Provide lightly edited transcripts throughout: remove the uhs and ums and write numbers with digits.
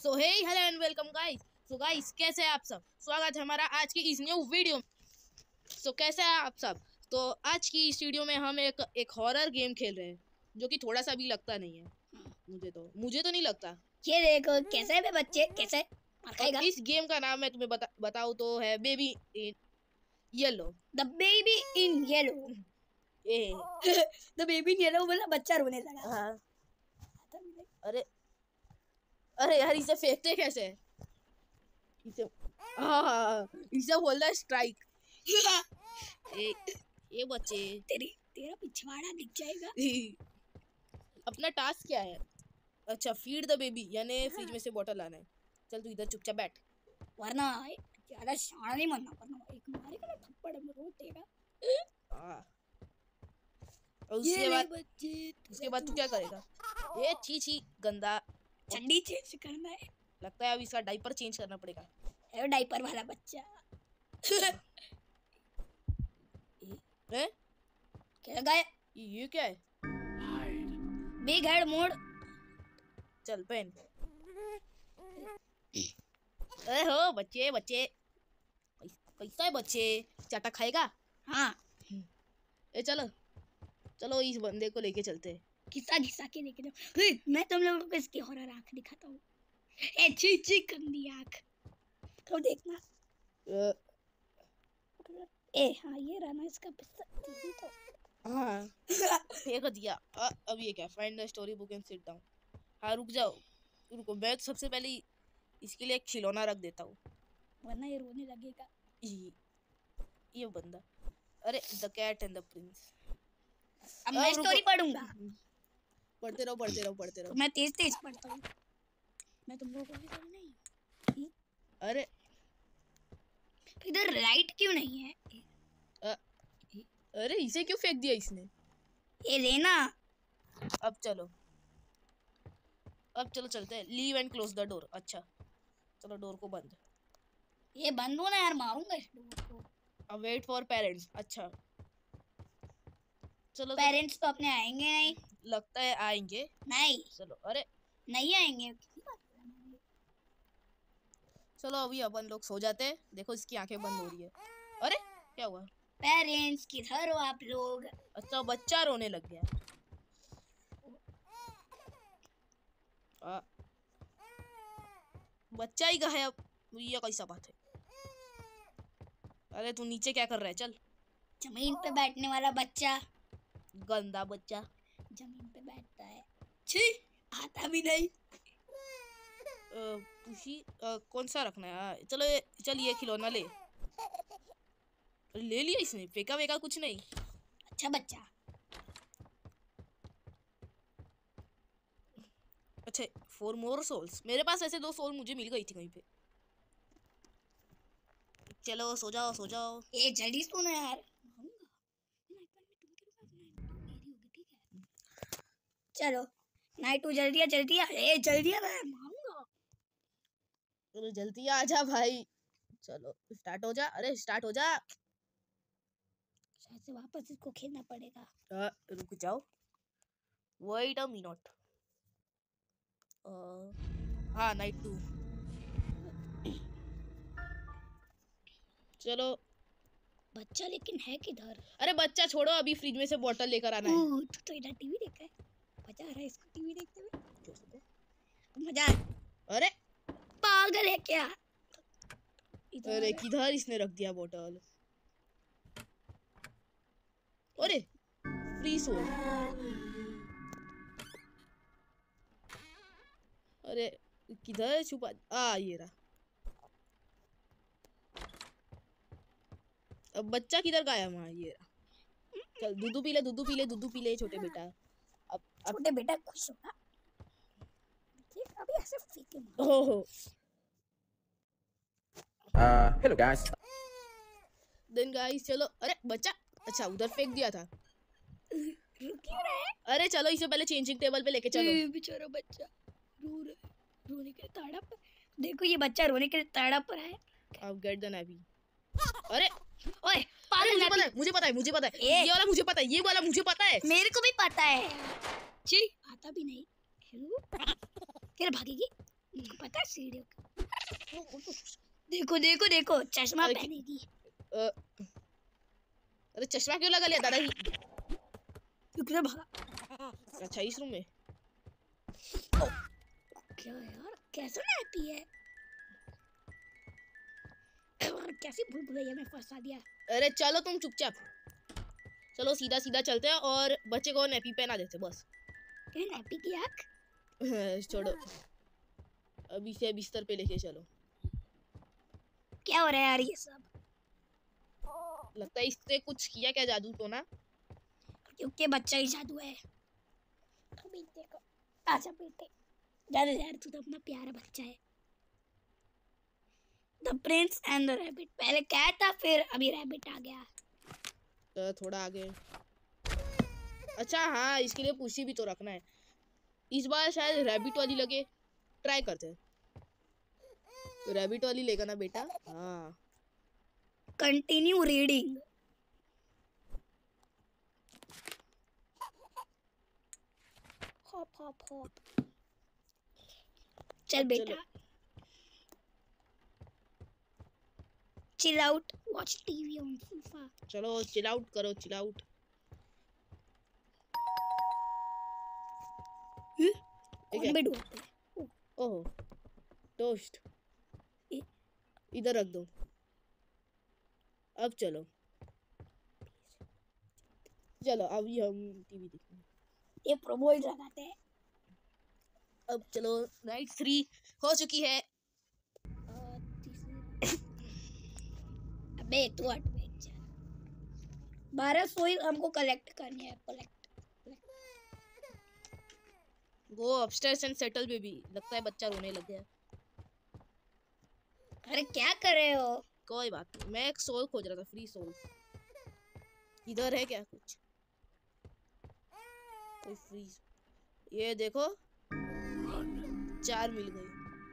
So hey hello and welcome guys. So guys कैसे हैं आप सब? स्वागत है हमारा आज की इस न्यू वीडियो। सो कैसे हैं आप सब? तो आज की इस वीडियो में हम एक हॉरर गेम खेल रहे हैं जो कि थोड़ा सा भी लगता नहीं है। मुझे तो नहीं लगता। ये देखो कैसे है बच्चे, कैसे खाएगा? इस गेम का नाम मैं तुम्हें बताऊं तो है baby in yellow. The baby in yellow. The baby in yellow बोला बच्चा रोने लगा। हाँ। अरे अरे यार इसे फेंकते कैसे? इसे इसे बोलता है स्ट्राइक। ये बच्चे तेरा पिछवाड़ा दिख जाएगा। अपना टास्क क्या है? अच्छा फीड द बेबी यानी फ्रिज में से बॉटल लाना है। चल तू इधर चुपचाप बैठ, वरना ज्यादा शाना नहीं बनना, वरना एक मारेगा ना थप्पड़ में रोट देगा। और उसके बाद तू क्या करेगा? ये छी गंदा। चड्डी चेंज करना है। लगता है अब इसका डायपर चेंज करना पड़ेगा। है डायपर वाला बच्चा। है? क्या लगा है? ये क्या है? Big head mode. चल पहन। अरे हो बच्चे कैसा है बच्चे? चाटा खाएगा? हाँ। चलो चलो इस बंदे को लेके चलते हैं। घिसा के लेके जाओ। मैं तुम लोगों को इसकी हॉरर आंख दिखाता हूँ। ए छी गंदी आंख। तो देखना। हाँ ये रहा ना इसका पिस्ता तो। हाँ फेंक दिया। अब ये क्या? Find the story book and sit down. हाँ रुको मैं तो सबसे पहले इसके लिए एक खिलौना रख देता हूँ, वरना ये रोने लगेगा। ये बंदा। अरे the cat and the prince. अब मैं स्टोरी पढ़ूंगा। पढ़ते रहो। तो मैं तेज पढ़ता हूँ। मैं तुम लोगों को नहीं। अरे इधर लाइट क्यों नहीं है? अरे इसे क्यों फेंक दिया इसने? ये लेना। अब चलो चलते हैं। Leave and close the door. अच्छा चलो डोर को बंद। ये बंद हो ना यार, मारूंगा इस डोर को। अब वेट फॉर पेरेंट्स। अच्छा चलो पेरेंट्स तो अपने आएंगे नहीं। लगता है आएंगे। नहीं चलो अरे नहीं आएंगे। चलो अभी अपन लोग सो जाते हैं। देखो इसकी आंखें बंद हो रही है। अरे क्या हुआ? पेरेंट्स किधर हो आप लोग? अच्छा बच्चा रोने लग गया। बच्चा ही गायब। ये कैसा बात है? अरे तू नीचे क्या कर रहा है? चल। जमीन पे बैठने वाला बच्चा। गंदा बच्चा जमीन पे बैठता है। छी आता भी नहीं। कौन सा रखना है? चलो चल ये खिलौना ले लिया इसने। फेंका वेका कुछ नहीं। अच्छा बच्चा। अच्छा 4 more souls। मेरे पास ऐसे 2 सोल मुझे मिल गई थी कहीं पे। चलो सो जाओ। ये जल्दी सोना यार। चलो नाइट जल्दी आ। ए जल्दी आ मैं मारूंगा। चलो जल्दी आ जा भाई। चलो स्टार्ट हो जा। अरे स्टार्ट हो जा। शायद से वापस इसको खेलना पड़ेगा। रुक जाओ। Wait a minute. हाँ नाइट 2। चलो बच्चा लेकिन है किधर? अरे बच्चा छोड़ो, अभी फ्रिज में से बोतल लेकर आना है। तो इधर टीवी देख रहा है। मजा आ रहा है इसको टीवी देखते हुए। मजा। अरे पागल है क्या? अरे किधर इसने रख दिया बोतल? अरे फ्री सोल। अरे किधर छुपा? ये रहा। अब बच्चा किधर गया? वहाँ ये रहा। चल दूध पी ले छोटे बेटा। अब छोटे बेटा खुश होगा। अभी ऐसे फेंके ओहो। Hello guys. देन गाइस चलो। अरे बच्चा अच्छा उधर फेंक दिया था। रुक क्यों रहा है? अरे चलो इसे पहले चेंजिंग टेबल पे लेके चलो। बेचारा बच्चा रो रहा है। रोने के लिए तड़प। देखो ये बच्चा रोने के लिए तड़प रहा है। अब गेट द नैपी। अरे ओए पागल। मुझे पता है ये वाला मुझे पता है। ये वाला मुझे पता है। मेरे को भी पता है। छी आता भी नहीं। फिर भागेगी। उनको पता है सीढ़ियों का। देखो देखो देखो चश्मा अरे पहनेगी। अरे चश्मा क्यों लगा लिया दादाजी? क्यों भागा? अच्छा इस रूम में क्या यार कैसा नैपी है? कैसे भूल भुलैया में फंसा दिया। अरे चलो तुम चुपचाप चलो, सीधा सीधा चलते हैं और बच्चे को नैपी पहना देते बस। क्या नैपी की आँख? छोड़ो, अभी से बिस्तर पे लेके चलो। क्या हो रहा है यार ये सब? लगता है इससे कुछ किया क्या जादू तो ना? क्योंकि बच्चा ही जादू है। अभी देखो आजा बेटे, दादा यार तू तो अपना प्यारा बच्चा है। The prince and the rabbit, पहले कैट था फिर अभी रैबिट आ गया। थोड़ा आगे। अच्छा हाँ, इसके लिए पूछी भी तो रखना है। इस बार शायद रैबिट वाली लगे, ट्राई करते हैं। तो रैबिट वाली लेगा ना बेटा? हाँ। Continue reading. Hop hop hop. चल बेटा, chill out, watch TV on sofa. चलो चिल आउट करो, चिल आउट। कौन भी ढूंढते हैं? ओहो टोस्ट, इधर रख दो। अब चलो चलो अभी हम टीवी देखते हैं। ये प्रोमोल लगाते हैं। अब चलो नाइट 3 हो चुकी है। अबे तू हट बे। 12 सोई हमको कलेक्ट करनी है। Collect go upstairs and settle baby. लगता है बच्चा रोने लग गया। अरे क्या कर रहे हो? कोई बात नहीं, मैं एक सोल खोज रहा था, फ्री सोल। इधर है क्या कुछ? कोई फ्री? ये देखो 4 मिल गई।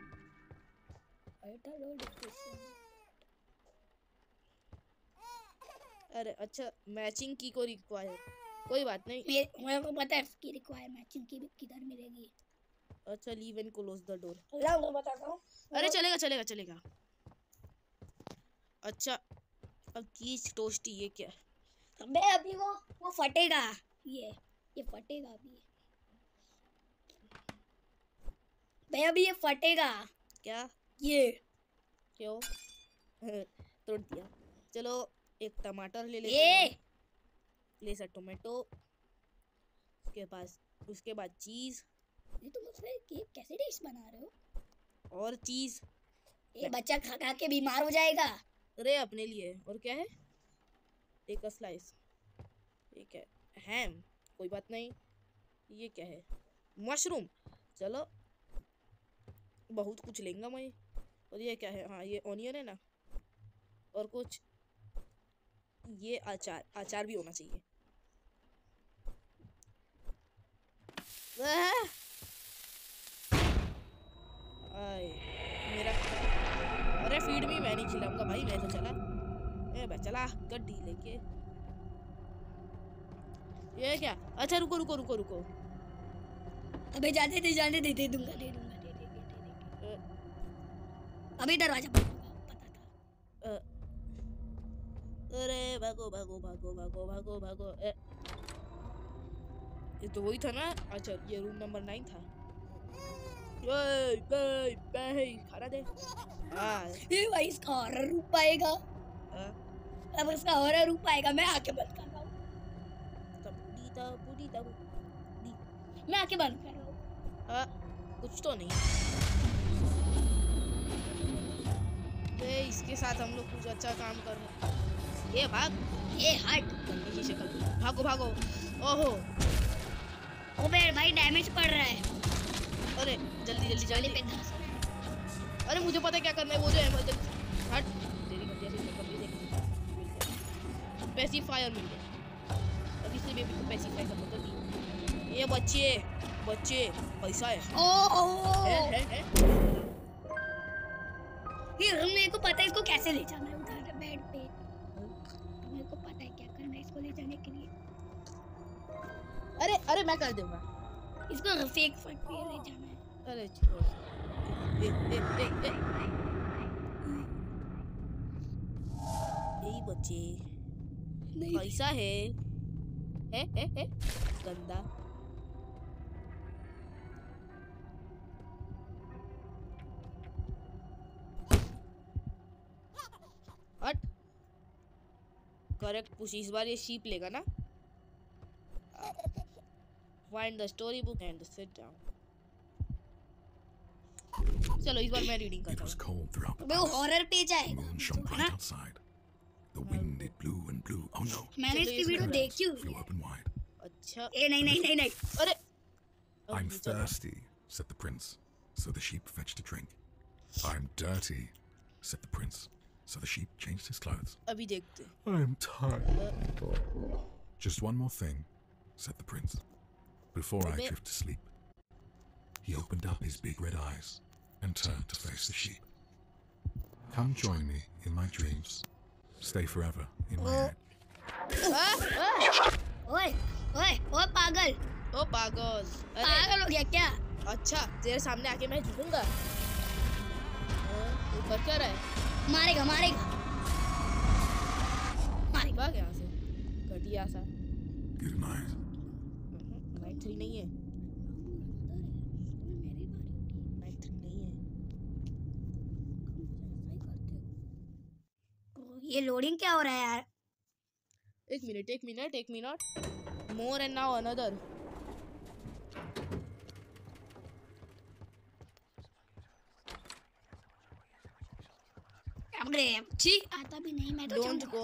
अरे अच्छा, मैचिंग की को रिक्वायर, कोई बात नहीं। मेरे को पता है इसकी रिक्वायर मैचिंग की भी किधर मिलेगी। अच्छा leave and close the door. ला मैं बताता हूँ। अरे चलेगा चलेगा चलेगा। अच्छा अब चीज टोस्टी, ये क्या? अबे अभी वो फटेगा। ये फटेगा अभी। भाई अभी ये फटेगा। क्या? ये क्यों? तोड़ दिया। चलो एक टमाटर ले लेते ये हैं। ले सा टोमेटो, उसके बाद चीज। ये तुम उसमें कैसे डिश बना रहे हो? और चीज। ये बच्चा खा खा के बीमार हो जाएगा। अरे अपने लिए। और क्या है? Take a slice. ये क्या है? हैम। कोई बात नहीं। ये क्या है? मशरूम। चलो बहुत कुछ लेंगा मैं। और ये क्या है? हाँ ये ऑनियन है ना। और कुछ ये अचार भी होना चाहिए। मेरा अरे फीड में मैं नहीं खिलाऊंगा भाई, मैं तो चला गड्डी लेके। ये क्या? अच्छा रुको रुको रुको रुको। अबे जाने दे दे दूंगा दे। अभी दरवाजा बंद होगा, पता था। अरे भागो भागो भागो भागो भागो भागो। ये तो वही था ना। अच्छा ये रूम नंबर 9 था। खाना दे। ये भाई इसका हॉरर रूप आएगा। अब इसका हॉरर रूप आएगा। मैं आके बंद कर रहा हूँ। मैं आके बंद कर रहा हूँ। कुछ तो नहीं। इसके साथ हम लोग कुछ अच्छा काम कर रहे हैं। ये भाग, ये हट की शक्ल। भागो भागो। ओहो ओबे भाई डैमेज पड़ रहा है। अरे जल्दी जल्दी जल्दी पे धंस रहा है। अरे मुझे पता है क्या करना है। वो जो है हट तेरी गलती से कर दी। पैसिफायर मिल गया। अब इसे बेबी को पैसिफाई कर दो। ये बच्चे पैसा है। है। ये मेरे को पता है इसको कैसे ले जाना है उधर बेड पे। मेरे को पता है क्या करना है इसको ले जाने के लिए। अरे मैं कर दूंगा इसको फेक फट पे ले जाना है। अरे यही बच्चे नहीं कैसा है गंदा। हट। करेक्ट पुश, इस बार ये शीप लेगा ना। Find the story book and sit down. चलो इस बार मैं रीडिंग It करता was हूँ। cold throughout the अबे वो palace. हॉरर पेज The आएगा moon shone है bright ना? outside. The wind it blew and blew. Oh no! मैंने चलो, इसकी ये वीडियो सुन देखी हुई Flew है। open wide. अच्छा ए नहीं नहीं नहीं नहीं अरे अब I'm ये चलो। thirsty, said the prince. So the sheep fetched a drink. I'm dirty, said the prince. So the sheep changed his clothes. अभी देखते। I'm tired. Just one more thing, said the prince. Before I Abbe. drift to sleep. He opened up his big red eyes and turned to face the sheep. Come join me in my dreams. Stay forever in my head. ओए ओए ओ पागल ओ पागल। अरे पागल हो गया क्या? अच्छा तेरे सामने आके मैं झुकूंगा। तू कर क्या रहा है? मारेगा मारेगा मारेगा। भाग यहाँ से घटिया सा। Good night. नाइट 3 नहीं है, नाइट 3 नहीं है। ये लोडिंग क्या हो रहा है यार? एक मिनट। More and now another. अरे छी आता भी नहीं मैं तो डोंट गो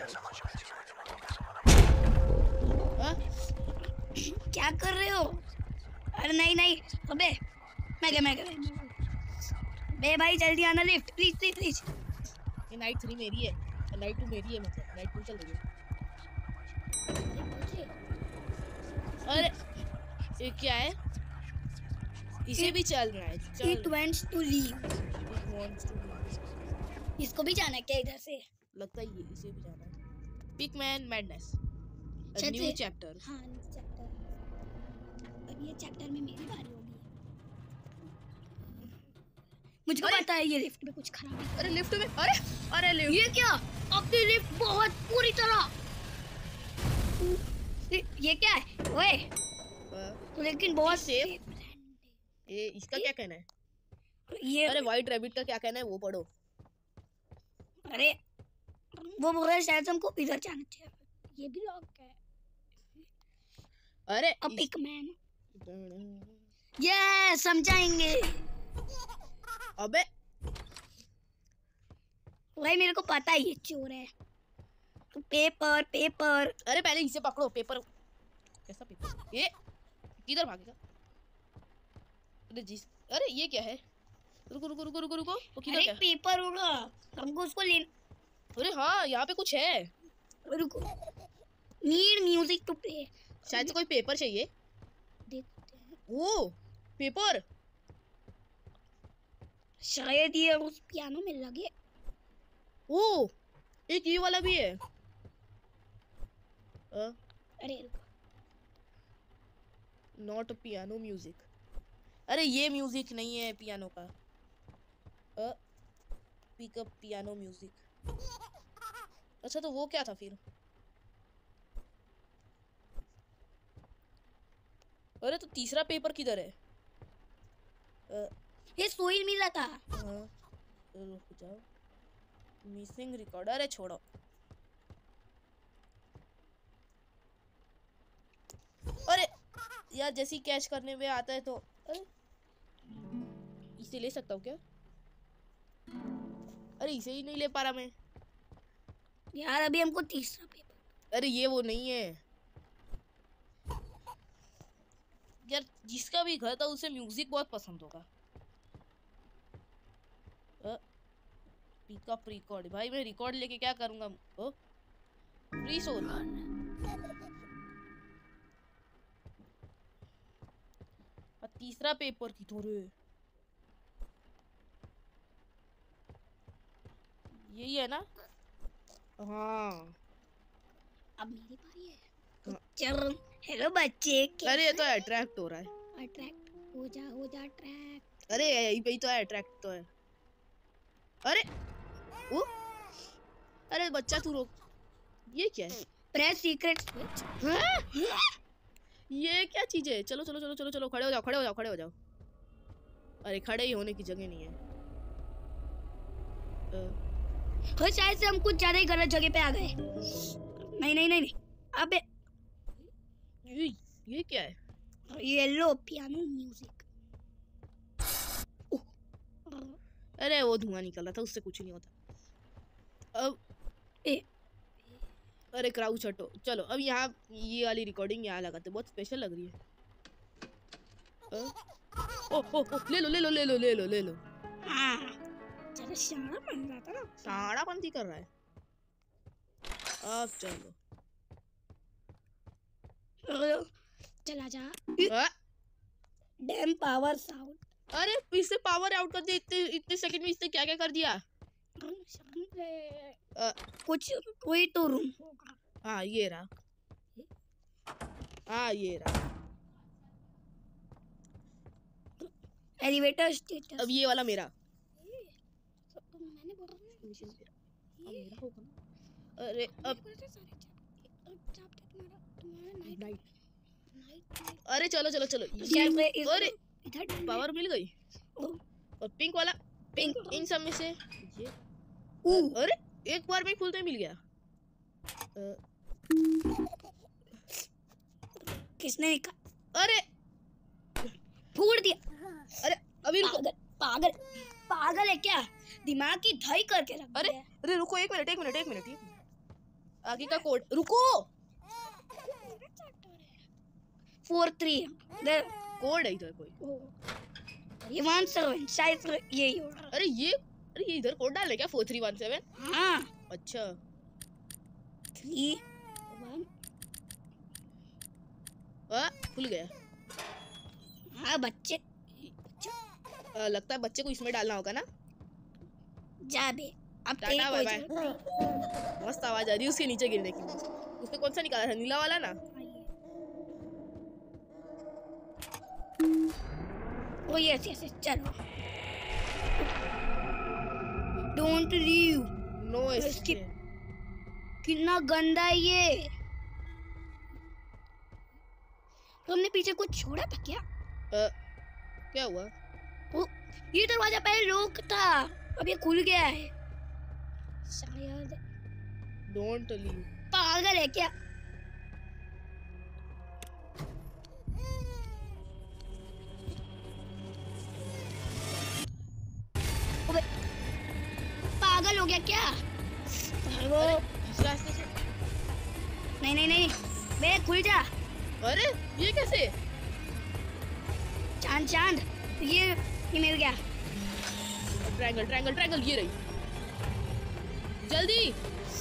क्या कर रहे हो? अरे नहीं नहीं अबे मैं क्या बे भाई जल्दी आना लिफ्ट प्लीज प्लीज प्लीज। ये नाइट 3 मेरी है, नाइट 2 मेरी है, मतलब नाइट 2 चल रही है। अरे ये क्या है? इसे भी चल रहा है। चल It wants to leave. It wants to leave. इसको भी जाना है क्या इधर से? लगता है ये इसे भी जाना है। पिकमैन मैडनेस अच्छा, न्यू तो- चैप्टर। हाँ चैप्टर। अब ये चैप्टर में मेरी बारी होगी। मुझको अरे! पता है ये लिफ्ट में कुछ खराब है। अरे लिफ्ट में, अरे लिफ्ट। ये क्या? अपनी लिफ्ट बहुत पूरी तरह। ये क्या है? ओए तो लेकिन बहुत सेफ। ये इसका क्या कहना है? ये अरे व्हाइट रैबिट का क्या कहना है वो पढ़ो। अरे वो बोल रहा है शायद हमको इधर जाना चाहिए। ये भी लॉक है। अरे अब पिकमैन ये समझाएंगे। अबे भाई मेरे को पता है ये चोर है। तो पेपर अरे पहले इसे पकड़ो। पेपर कैसा पेपर? ये किधर भागेगा? अरे ये क्या है? रुको वो किधर अरे क्या? पेपर होगा हमको उसको लेना। अरे हाँ यहाँ पे कुछ है। रुको नीड म्यूजिक टू प्ले। शायद से कोई पेपर चाहिए। देखते हैं ओ पेपर। शायद ये उस पियानो में लगे। ओ एक ये वाला भी है। अरे रुको नॉट पियानो म्यूजिक। अरे ये म्यूजिक नहीं है पियानो का। Pick up piano music. अच्छा तो वो क्या था फिर? अरे तो तीसरा पेपर किधर है? ये सोइल मिला था। रुक जाओ। Missing record. अरे छोड़ो। अरे यार जैसी कैच करने में आता है तो अरे इसे ले सकता हूँ क्या? अरे इसे ही नहीं ले पा रहा मैं। यार अभी हमको तीसरा पेपर। अरे ये वो नहीं है यार। जिसका भी घर था उसे म्यूजिक बहुत पसंद होगा। Pick up record. भाई मैं रिकॉर्ड लेके क्या करूंगा? Free soul. और तीसरा पेपर की थोड़े यही है ना? हाँ अब मेरी बारी है। तो चल हेलो बच्चे। अरे ये तो अट्रैक्ट हो रहा है। अट्रैक्ट हो जा ट्रैक। अरे यही पे ही तो है, अट्रैक्ट तो है। अरे ओ, अरे बच्चा तू रोक। ये क्या है? Press secret. ये क्या चीज है? चलो चलो चलो चलो चलो, खड़े हो जाओ खड़े हो जाओ खड़े हो जाओ। अरे खड़े ही होने की जगह नहीं है। हो शायद से हम कुछ ज्यादा ही गलत जगह पे आ गए। नहीं नहीं नहीं नहीं। अबे ये क्या है? Yellow piano music. अरे वो धुआं निकल रहा था, उससे कुछ नहीं होता। अब अरे क्राउच हटो। चलो अब यहाँ ये वाली रिकॉर्डिंग यहाँ लगाते, बहुत स्पेशल लग रही है। ओ ले लो ले लो ले लो ले लो ले लो। चलो शाना बन रहा था ना, साड़ापंती कर रहा है। अब चलो चला जा। आ? Dam power sound. अरे इससे पावर आउट कर दे। इतने इतने सेकंड में इसने क्या क्या कर दिया? कुछ कोई तो रूम होगा। हाँ ये रहा, हाँ ये रहा। Elevator status. अब ये वाला मेरा। मैंने बोला मेरा होगा ना। अरे अब अरे चलो चलो चलो। अरे पावर मिल गई। और पिंक वाला, पिंक इन सब में से ये। अरे एक बार में खुलते ही मिल गया। किसने निकाला? अरे फोड़ दिया। अरे अभी रुको। पागल पागल है क्या? दिमाग की धई करके रख। अरे अरे रुको, एक मिनट एक मिनट एक मिनट। आगे का कोड रुको। 43 कोड है इधर कोई। ये 17 शायद यही होगा। अरे ये इधर कोड डाल है क्या? 4317। हाँ अच्छा 3 1। खुल गया। हाँ बच्चे लगता है बच्चे को इसमें डालना होगा ना। जा बे अब टाटा बाय बाय। मस्त आवाज आ रही है उसके नीचे गिरने की। उसने कौन सा निकाला था? नीला वाला ना। ओ यस यस चलो। Don't leave. No escape. कितना गंदा है ये। तुमने पीछे कुछ छोड़ा था क्या? क्या हुआ? ये दरवाजा पहले लॉक था, अब ये खुल गया है शायद। Don't leave. पागल है क्या? पागल हो गया क्या? वो नहीं नहीं नहीं बे खुल जा। अरे ये कैसे? चांद चांद ये मिल गया। ट्रायंगल ट्रायंगल ट्रायंगल ये रही। जल्दी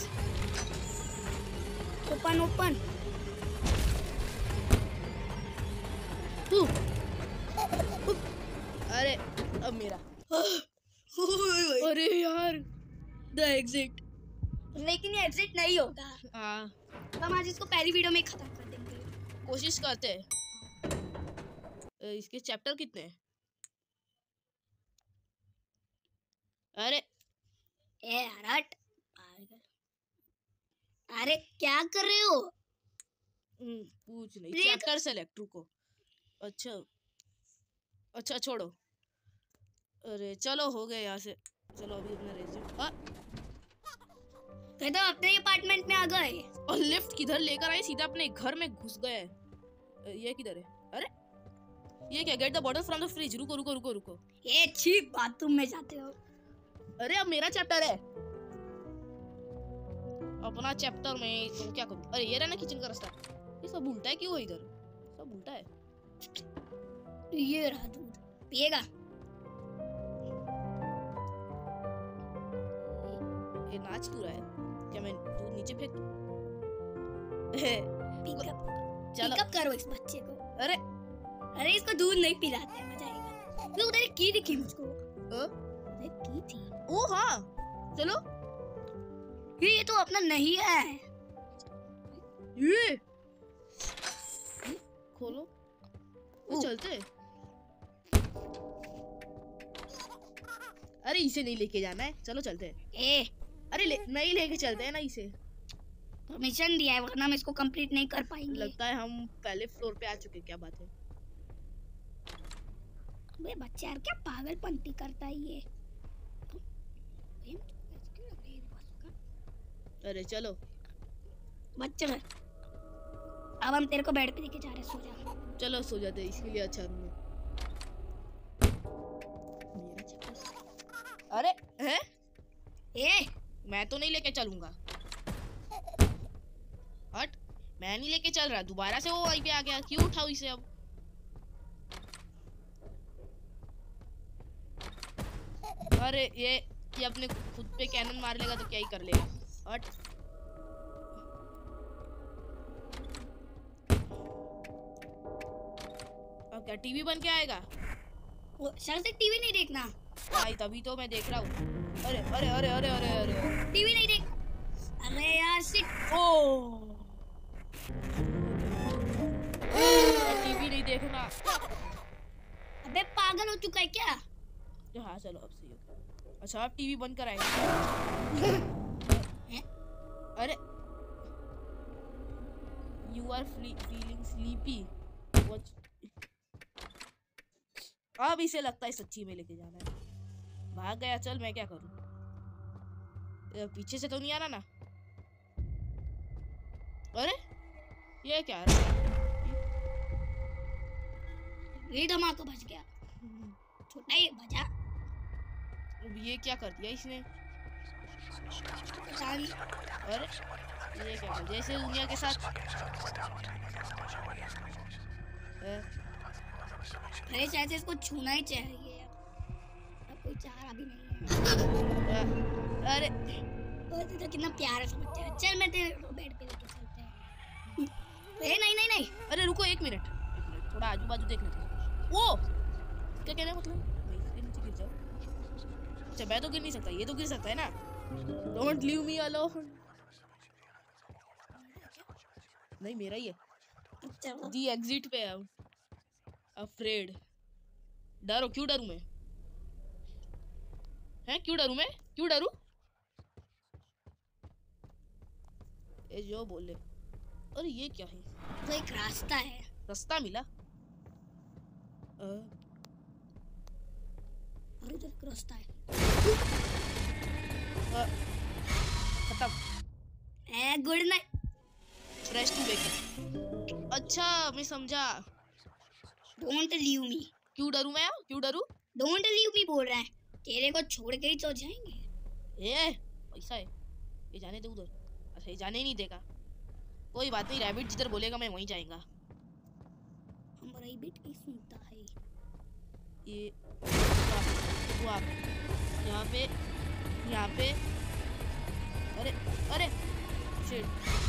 ओपन ओपन। अरे अब मेरा। अरे यार द एग्जिट। लेकिन ये एग्जिट नहीं होगा। हाँ हम आज इसको पहली वीडियो में खत्म कर देंगे। कोशिश करते हैं। इसके चैप्टर कितने हैं? अरे ए हट। अरे क्या कर रहे हो? पूछ नहीं। Chapter select. रुको। अच्छा अच्छा छोड़ो। अरे चलो हो गया यहाँ से। चलो अभी अपना रेज्यूम। तो अपने अपार्टमेंट में आ गए और लिफ्ट किधर लेकर आए? सीधा अपने घर में घुस गए। ये किधर है? अरे ये क्या? Get the bottle from the fridge. रुको रुको रुको रुको। ये चीप बाथरूम में जाते हो। अरे अब मेरा चैप्टर है। अपना चैप्टर में तुम क्या करूं? अरे ये रहा ना किचन का रास्ता। ये सब उल्टा है क्यों? इधर सब उल्टा है। ये रहा दूध, पिएगा? ये नाच क्यों रहा है? क्या मैं दूध नीचे फेंक दूं? पिकअप करो इस बच्चे को। अरे अरे इसको दूध नहीं पिलाते हैं, मजा आएगा। तो उधर की दिखी मुझको। उधर की थी। ओ हाँ चलो। ये तो अपना नहीं है। ये खोलो। वो चलते। अरे इसे नहीं लेके जाना है, चलो चलते हैं। ए अरे नहीं लेके चलते हैं ना इसे। परमिशन दिया है वरना हम इसको कंप्लीट नहीं कर पाएंगे। लगता है हम पहले फ्लोर पे आ चुके। क्या बात है? अबे बच्चा यार क्या पागलपंती करता है ये। अरे चलो बच्चा अब हम तेरे को बेड पे लेके जा रहे हैं, सो जा। चलो सो जाते हैं, इसके लिए अच्छा रूम है। अरे हैं? ए मैं तो नहीं लेके चलूंगा। हट, मैं नहीं लेके चल रहा। दोबारा से वो वहीं पे आ गया। क्यों उठाऊं इसे अब? अरे ये अपने खुद पे कैनन मार लेगा तो क्या ही कर लेगा। हट। अब क्या टीवी बन के आएगा? वो सर से टीवी नहीं देखना। भाई तभी तो मैं देख रहा हूँ। अरे अरे अरे अरे अरे अरे टीवी नहीं देख। अरे यार सिट। ओ टीवी नहीं देखना। अबे पागल हो चुका है क्या? हाँ चलो अब सही हो गया। अच्छा आप टीवी बंद कराएंगे? अरे यू आर फीलिंग स्लीपी। अब इसे लगता है सच्ची में लेके जाना है। भाग गया। चल मैं क्या करूं? पीछे से तो नहीं आ रहा ना? अरे ये क्या है? ये धमाका बच गया। छोटा ही बजा। ये क्या कर दिया इसने? अरे ये क्या कर? जैसे दुनिया के साथ। अरे शायद इसको छूना ही चाहिए। अब कोई चारा भी नहीं है। अरे तो कितना प्यारा सा बच्चा है। चल मैं तेरे बेड पे लेके चलते हैं। नहीं। अरे रुको एक मिनट, थोड़ा आजू बाजू देख लेते हैं। वो क्या कहना है मतलब? इसके नीचे गिर जाओ। अच्छा मैं तो गिर नहीं सकता, ये तो गिर सकता है ना। Don't leave me alone. नहीं मेरा ही है। दी एग्जिट पे है। अफ्रेड। डरो? क्यों डरूं मैं? हैं क्यों डरूं मैं? क्यों डरूं? ये जो बोले। अरे ये क्या है? तो एक रास्ता है। रास्ता मिला? और इधर एक रास्ता है। खत्म। Good night. Fresh to wake. अच्छा मैं समझा। Don't leave me. क्यों डरूं मैं? क्यों डरूं? डोंट लीव मी बोल रहा है। तेरे को छोड़ के ही तो जाएंगे। ए पैसा है, ये जाने दे उधर। अच्छा ये जाने ही नहीं देगा। कोई बात नहीं, रैबिट जिधर बोलेगा मैं वहीं जाएगा। हम रैबिट की सुनता है। ये वो आप यहाँ पे अरे शिट,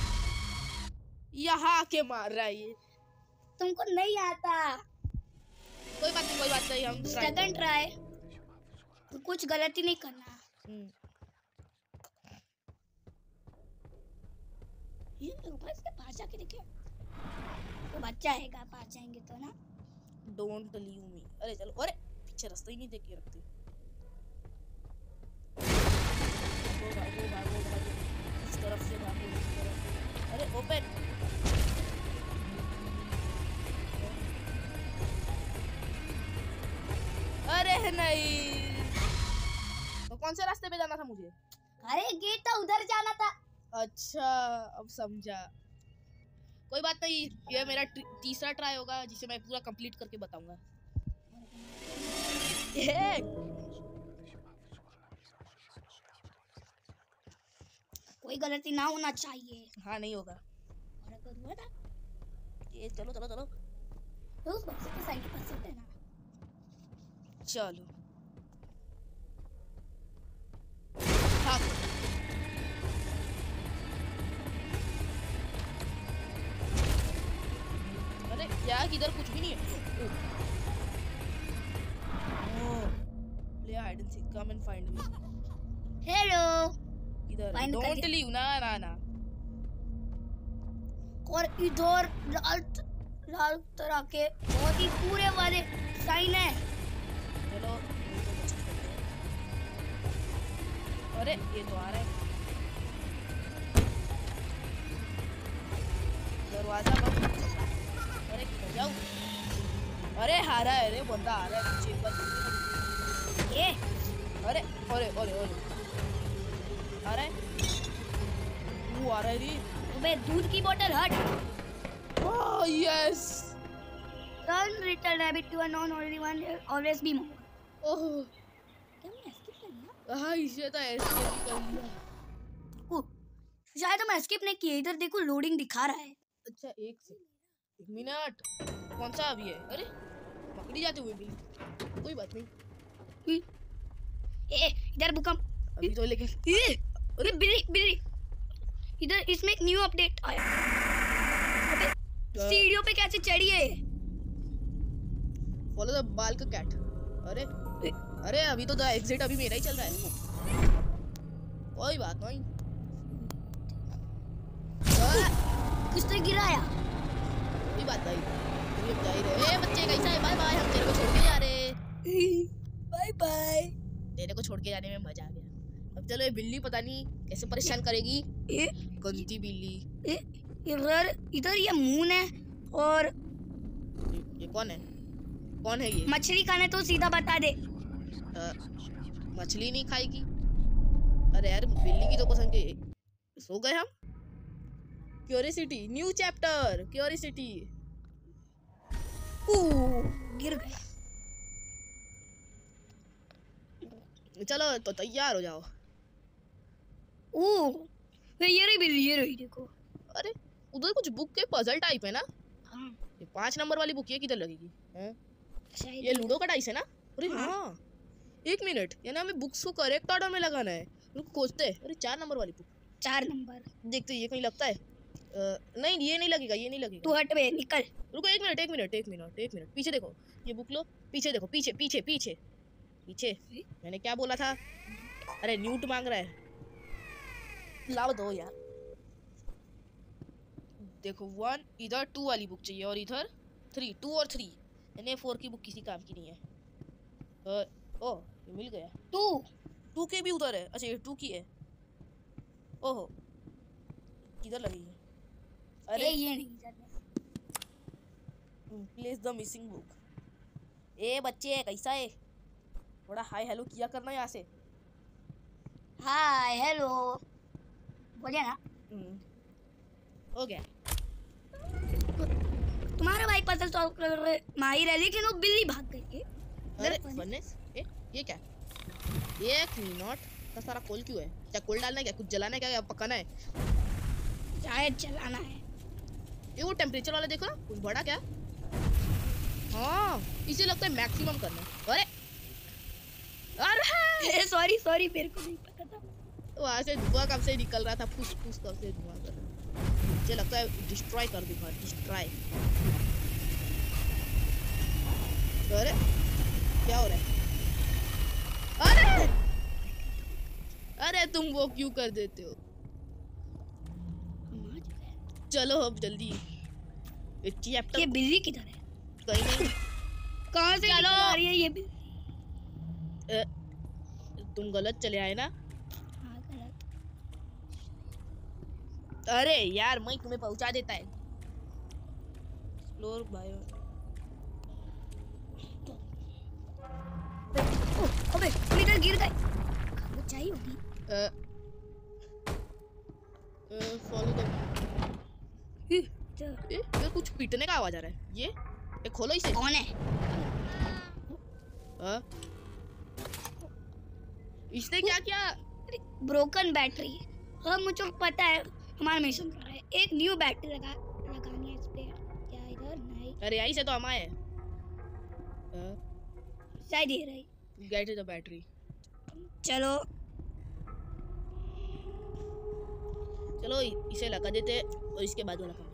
यहाँ के मार रहा है ये। तुमको नहीं आता। कोई बात नहीं हम सेकंड ट्राई। तो कुछ गलती नहीं करना। ये इसके पास जाके देखे तो बच्चा आएगा। पास जाएंगे तो ना। Don't leave me. अरे चलो। अरे पीछे रास्ता ही नहीं देख के रखते। भागो इस तरफ से भागो, इस तरफ से। अरे ओपन। अरे नहीं, तो कौन से रास्ते पे जाना था मुझे? अरे गेट तो उधर जाना था। अच्छा अब समझा। कोई बात नहीं, ये मेरा तीसरा ट्राई होगा जिसे मैं पूरा कंप्लीट करके बताऊंगा। कोई गलती ना होना चाहिए। हाँ नहीं होगा। और अगर हुआ था ये चलो तो उस बक्से के साइड पर सकते ना। चलो हाँ। अरे यार इधर कुछ भी नहीं है। Play hide and seek, come and find me. Hello. इधर डोंट लीव। ना और इधर लाल तरह के बहुत ही पूरे वाले साइन है। चलो अरे ये तो आ रहा है। दरवाजा बंद। अरे जाओ। अरे हारा है रे, बंदा आ रहा है पीछे पर। ये अरे अरे अरे अरे आ रहा है, वो आ रहा है रे। अबे दूध की बोतल हट। Oh yes. Turn little rabbit to a non-ordinary one, always be more. Oh क्या मैं escape कर लिया? हाँ इसे तो ऐसे ही कर लिया। ओह शायद हम escape नहीं किए, इधर देखो लोडिंग दिखा रहा है। अच्छा एक मिनट, कौन सा अभी है? अरे पकड़ी जाते हुए भी, कोई बात नहीं। ए इधर भूकंप अभी तो लेकिन अरे बिल्ली बिल्ली इधर, इसमें एक न्यू अपडेट आया। अबे सीढ़ियों पे कैसे चढ़ी है? फॉलो द बाल का कैट। अरे अरे अभी तो द एग्जिट अभी मेरा ही चल रहा है, कोई बात नहीं। किसने गिराया? कोई बात नहीं, ये जा ही रहे। ए बच्चे कैसा है? बाय बाय, हम तेरे को छोड़ के जा रहे। Bye bye. तेरे को छोड़ के जाने में मजा आ गया। अब चलो, ये बिल्ली पता नहीं कैसे परेशान करेगी, गंदी बिल्ली। इधर इधर ये मून है और ये कौन है? कौन है ये? मछली खाने तो सीधा बता दे। मछली नहीं खाएगी? अरे यार बिल्ली की तो कसम के सो गए हम। Curiosity, new chapter curiosity. गिर गए। चलो तो तैयार हो जाओ। ये रही बिल्ली, ये रही देखो। अरे उधर कुछ बुक के पजल टाइप है ना? हाँ। ये 5 नंबर वाली बुक ये किधर लगेगी? हैं? शायद ये लूडो का डाइस है ना? अरे हाँ। हाँ, एक मिनट, यानी हमें बुक्स को करेक्ट ऑर्डर में लगाना है। रुक खोजते हैं। अरे 4 नंबर वाली बुक, 4 नंबर। देखते ये कहीं लगता है। नहीं ये नहीं लगेगा, ये नहीं लगेगा। तू हट बे, निकल। रुको एक मिनट, पीछे देखो, ये बुक लो, पीछे देखो, पीछे पीछे पीछे पीछे। मैंने क्या बोला था? अरे न्यूट मांग रहा है, लाओ दो यार। देखो 1 इधर 2 वाली बुक चाहिए और इधर 3, 2 और 3, यानी 4 की बुक किसी काम की नहीं है। ओह ये मिल गया। 2 के भी उधर है। अच्छा ये 2 की है। ओहो किधर लगी है? अरे ये नहीं प्लेस द मिसिंग बुक। ए बच्चे कैसा है? थोड़ा हाय हेलो किया करना यहाँ से। हाय हेलो बोलिए ना। हो गया। तुम्हारा भाई पजल सॉल्व कर रहे माहिर है, लेकिन वो बिल्ली भाग गई। अरे फर्नेस, ये क्या? एक मिनट का सारा कोल क्यों है? क्या कोल डालना है? क्या कुछ जलाना है? क्या पकाना है? शायद चलाना है। ये वो टेम्परेचर वाला देखो ना, कुछ बड़ा क्या? हाँ इसे लगता है मैक्सिमम करना है। अरे सॉरी सॉरी, मेरे को नहीं पता था। वहाँ से धुआं कब से निकल रहा था, फुस फुस कब से धुआं कर रहा। मुझे लगता है डिस्ट्रॉय कर दूंगा, डिस्ट्रॉय। अरे क्या हो रहा है? अरे अरे तुम वो क्यों कर देते हो? चलो अब जल्दी। ये बिल्ली किधर है? कहीं नहीं। कहाँ से चलो आ रही है ये बिल्ली? तुम गलत चले आए ना? हाँ गलत। अरे यार मैं तुम्हें पहुंचा देता है। Floor bio. अबे हम इधर गिर गए। वो चाहिए होगी। Follow the. ये कुछ पीटने का आवाज आ रहा है। ये खोलो इसे। कौन है? इसने क्या किया? Broken battery. हाँ मुझे पता है, हमारा मिशन कर रहा है। एक न्यू बैटरी लगानी है इस पे। क्या इधर नहीं? अरे यहीं से तो हम आए। शायद ये रही। Get the battery. चलो चलो इसे लगा देते और इसके बाद वाला काम।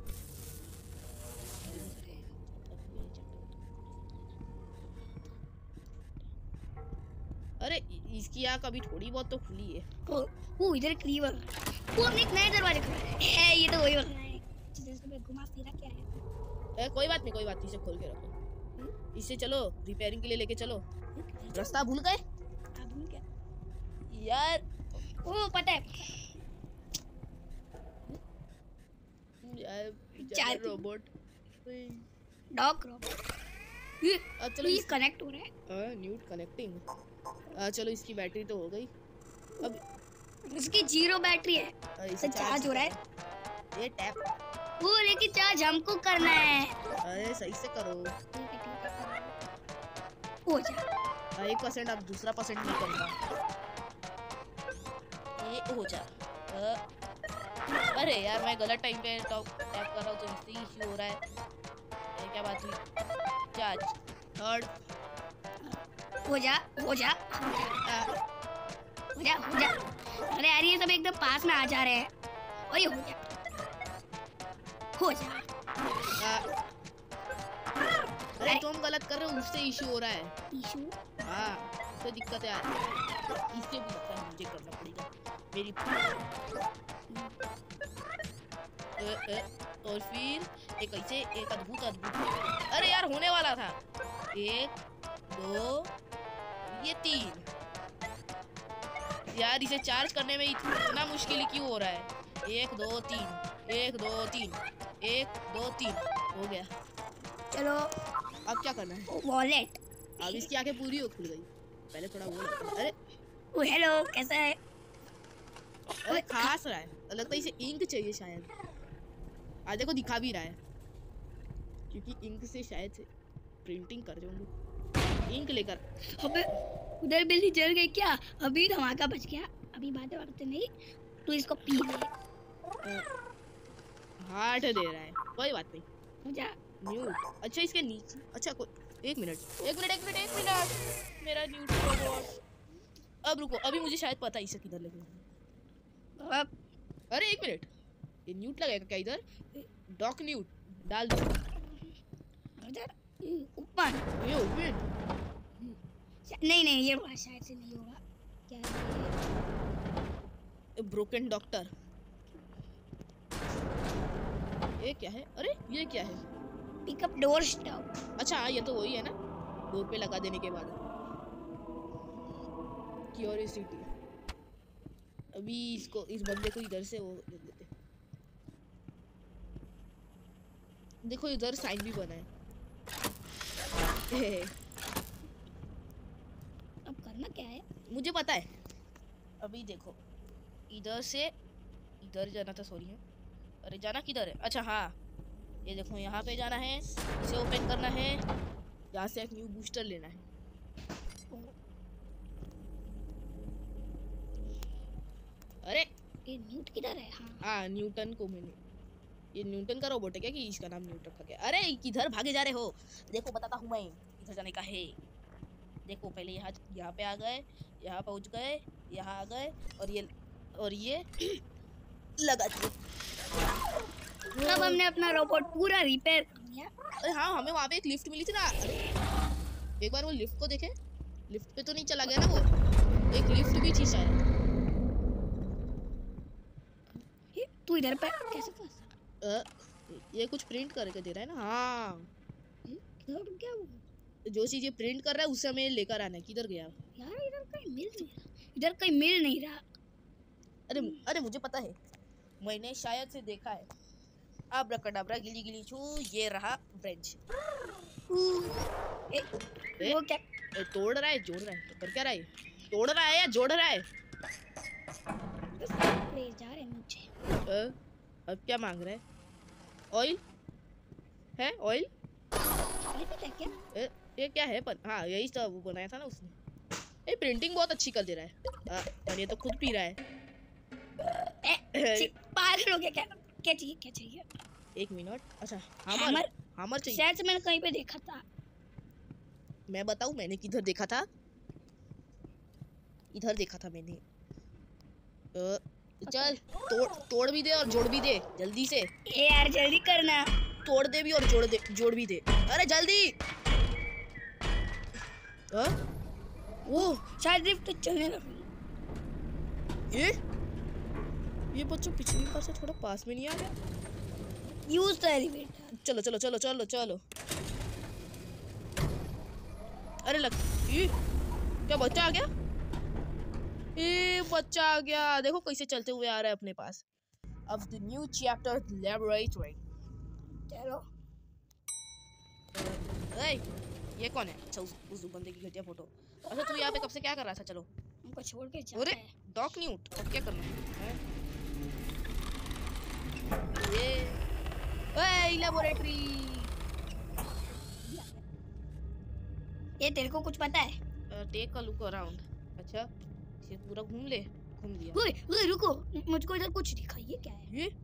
अरे इसकी आँख अभी थोड़ी बहुत तो खुली है। वो इधर क्लीवर। वो हमने एक नया दरवाजा खोला है। ये तो वही वाला है जिसको मैं घुमा फिरा के आया। कोई बात नहीं, इसे खोल के रखो। इसे चलो रिपेयरिंग के लिए लेके चलो। रास्ता भूल गए यार? यार रोबोट डॉग रोबोट चलो ये कनेक्ट हो रहा है। Newt connecting. चलो इसकी बैटरी तो हो गई। अब इसकी 0 बैटरी है, इसे चार्ज हो रहा है। ये टैप वो लेकिन चार्ज हमको करना है। अरे सही से करो। हो जा 1% अब दूसरा परसेंट नहीं करना। ये हो जा। अरे यार मैं गलत टाइम पे टैप कर रहा हूँ तो इससे इश्यू हो रहा है। ये क्या बात हुई? चार्ज थर्ड हो जा हो जा हो जा हो जा। अरे यार ये सब एकदम पास में आ जा रहे हैं। और ये हो जा हो जा। अरे तुम गलत कर रहे हो, उससे इश्यू हो रहा है। इशू हाँ तो दिक्कत है यार। इससे भी लगता है मुझे करना पड़ेगा मेरी और फिर एक ऐसे एक अद्भुत अरे यार होने वाला था। 1 2 ये 3 यार इसे चार्ज करने में इतना मुश्किल क्यों हो रहा है? 1 2 3 1 2 3 1 2 3 हो गया। चलो अब क्या करना है? वॉलेट। अब इसकी आंखें पूरी हो खुल गई। पहले थोड़ा वो लगता है। अरे ओ हेलो कैसा है? अरे खास रहा है, लगता है इसे इंक चाहिए शायद। आज देखो दिखा भी रहा है क्योंकि इंक से शायद से प्रिंटिंग कर रहे होंगे। इंक लेकर। अबे उधर बिल्ली जल गई क्या? अभी धमाका बच गया। अभी बातें बातें नहीं, तू इसको पी ले। हार्ट दे रहा है, कोई बात नहीं। मुझे न्यूट अच्छा इसके नीचे। अच्छा एक मिनट मेरा न्यूट रोबोट। अब रुको, अभी मुझे शायद पता है इसे किधर लगेगा। अरे एक मिनट, ये न्यूट लगेगा क्या इधर? डॉक न्यूट डाल दो ऊपर। ये नहीं ये वाला शायद से नहीं होगा। क्या है? Broken doctor. ये क्या है? अरे ये क्या है? Pick up door stop. अच्छा ये तो वही है ना, डोर पे लगा देने के बाद। क्यूरियोसिटी। अभी इसको इस बंदे को इधर से वो दे देते। देखो इधर साइन भी बना है। अब करना क्या है? मुझे पता है। अभी देखो इधर से इधर जाना था। सॉरी है। अरे जाना किधर है? अच्छा हाँ ये देखो यहाँ पे जाना है, इसे ओपन करना है, यहाँ से एक न्यू बूस्टर लेना है। अरे ये न्यूट किधर है? हाँ न्यूटन को मैंने, ये न्यूटन का रोबोट है क्या कि इसका नाम न्यूटन रखा गया? अरे किधर भागे जा रहे हो? देखो बताता हूँ मैं, इधर जाने का है। देखो पहले यहाँ पे आ गए, यहाँ पहुँच गए, यहाँ आ गए और ये लगा दिए। अब हमने अपना रोबोट पूरा रिपेयर कर दिया। अरे हाँ हमें वहाँ पे एक लिफ्ट मिली थी ना। एक बार वो लिफ्ट को देखे, लिफ्ट पे तो नहीं चला गया ना वो, एक लिफ्ट भी थी शायद। तू इधर पे कैसे फंसा? ये कुछ प्रिंट करके दे रहा है ना। हाँ क्या वो? जो चीज़ ये प्रिंट कर रहा है उससे हमें लेकर आना है। किधर गया यार? इधर कहीं मिल नहीं रहा। अरे मुझे पता है, मैंने शायद से देखा है। अब्राकडाब्रा गिली गिली छू, ये रहा ब्रेंच। वो क्या तोड़ रहा है जोड़ रहा है? कर क्या रहा है? तोड़ रहा है या जोड़ रहा है? ले जा रहे मुझे। अब क्या मांग रहा है? ऑयल है? ऑयल क्या? ये क्या है? पर हाँ यही सब वो बनाया था ना उसने। ये प्रिंटिंग बहुत अच्छी कर दे रहा है। और ये तो खुद पी रहा है। पागल हो गया क्या? क्या चाहिए? एक मिनट। अच्छा हैमर चाहिए। शायद से मैंने कहीं पे देखा था। मैं बताऊं मैंने किधर देखा था? इधर देखा था मैंने। चल तोड़ भी दे और जोड़ भी दे जल्दी से। ए यार जल्दी करना। तोड़ दे भी और जोड़ भी दे। अरे जल्दी। वो शायद लिफ्ट चलने लगी। ये बच्चों पिछली बार से थोड़ा पास में नहीं आ गया। Use the elevator. चलो चलो चलो चलो चलो। अरे लग ये क्या बच्चा आ गया? ए बच्चा आ गया, देखो कैसे चलते हुए आ रहा है अपने पास। अब द न्यू चैप्टर लैबोरेटरी। चलो ए, ये कौन है? अच्छा उस बंदे की घटिया फोटो। अच्छा तू यहाँ पे कब से क्या कर रहा था? चलो। हमको छोड़ के जाना अरे है। डॉक न्यूट, अब क्या करना है? ये लैबोरेटरी। ये तेरे को कुछ पता है? Take a look around. अच्छा इसे पूरा घूम लिया। ओए रुको, मुझको इधर कुछ दिखा। ये क्या है? ये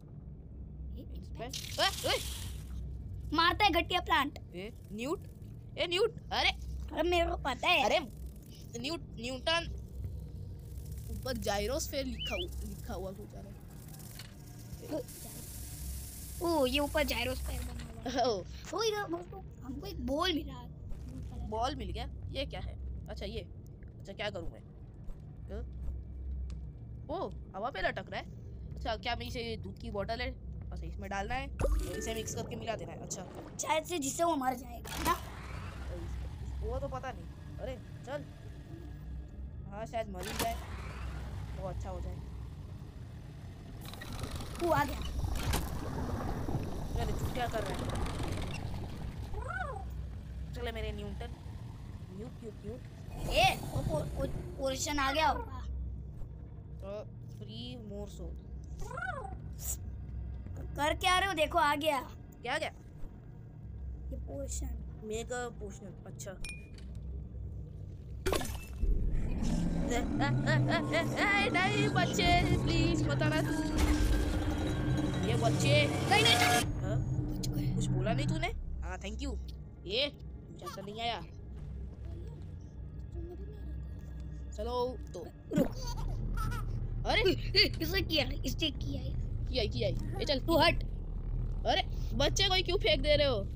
ओए मारता है घटिया प्लांट। न्यूट, ए न्यूट। अरे अरे मेरे को पता है। अरे न्यूटन ऊपर जाइरोस्फीयर लिखा हुआ कुछ आ रहा है। ओ ये ऊपर जाइरोस्फीयर बना हुआ है। ओ इधर हमको एक बॉल मिला। बॉल मिल गया। ये क्या है? अच्छा ये, अच्छा क्या करूं मैं? ओ हवा पे लटक रहा है। अच्छा क्या मैं इसे दूध की बोतल है, अच्छा इसमें डालना है, इसे मिक्स करके मिला देना है। अच्छा शायद से जिससे वो मर जाएगा ना। वो तो पता नहीं। अरे चल, हाँ शायद मर ही जाए तो अच्छा हो जाए। वो आ गया। चले तू क्या कर रहा है? चले मेरे न्यूटन, न्यूट ए पोर्शन आ गया होगा। Free more so. कर क्या रहे हो? देखो आ गया। क्या गया? ये पोर्शन मेगा पोर्शन। अच्छा नहीं बच्चे प्लीज मत आना तू। ये बच्चे नहीं कुछ बोला नहीं तूने? हाँ थैंक यू। ये चैप्टर नहीं आया। चलो तो रुक। अरे इसने किया ये चल तू हट। अरे बच्चे को क्यों फेंक दे रहे हो?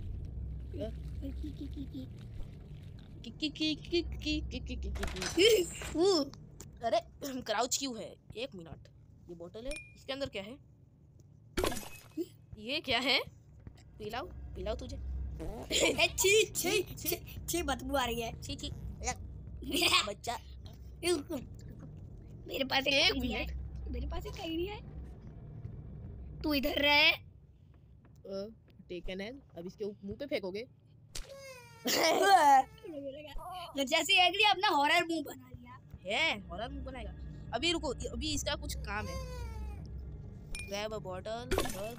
अरे क्राउच क्यों है? एक मिनट, ये बोतल है, इसके अंदर क्या है? ये क्या है? पिलाओ तुझे। छी बदबू आ रही है। छी बच्चा। मेरे पास एक नहीं है। मेरे पास एक आइडिया है। तू इधर रहे। टेकन है, अब इसके मुंह पे फेंकोगे। जैसे आइडिया अपना हॉरर मुंह बना लिया है। हॉरर मुंह बनाएगा। अभी रुको, अभी इसका कुछ काम है। Grab a bottle.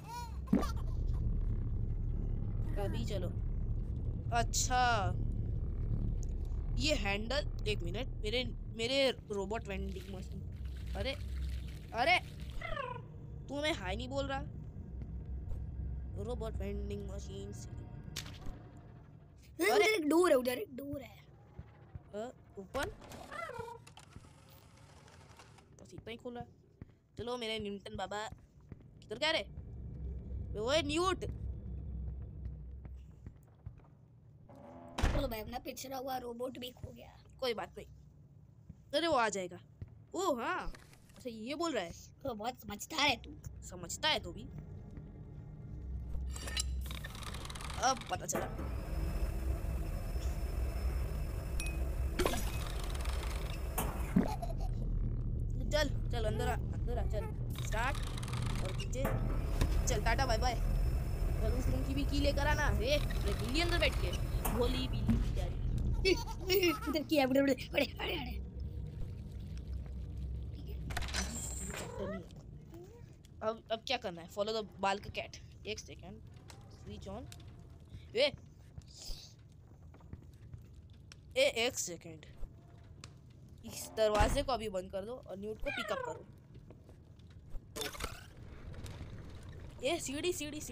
अभी चलो। अच्छा ये हैंडल, एक मिनट, मेरे रोबोट वेंडिंग मशीन। अरे तू मैं हाई नहीं बोल रहा। Robot vending machine. उधर एक डोर है ऊपर बस इतना ही खुला। चलो मेरे न्यूटन बाबा किधर गए रे? ओए न्यूट। चलो भाई, अपना पिछड़ा हुआ रोबोट भी खो गया। कोई बात नहीं, अरे वो आ जाएगा। ओह हाँ, अच्छा ये बोल रहा है। तो बहुत समझदार है तू। समझता है तो भी। अब पता चला। चल अंदर आ चल। स्टार्ट और पीछे चल। Tata bye bye. चल उस रूम की भी की लेकर आना। बिल्ली अंदर बैठ के भोली बिल्ली बेचारी। उधर की है। बड़े अब क्या करना है? Follow the black cat. एक सेकंड, स्विच ऑन। एक सेकंड, इस दरवाजे को अभी बंद कर दो और न्यूट को पिकअप करो। ये सीढ़ी।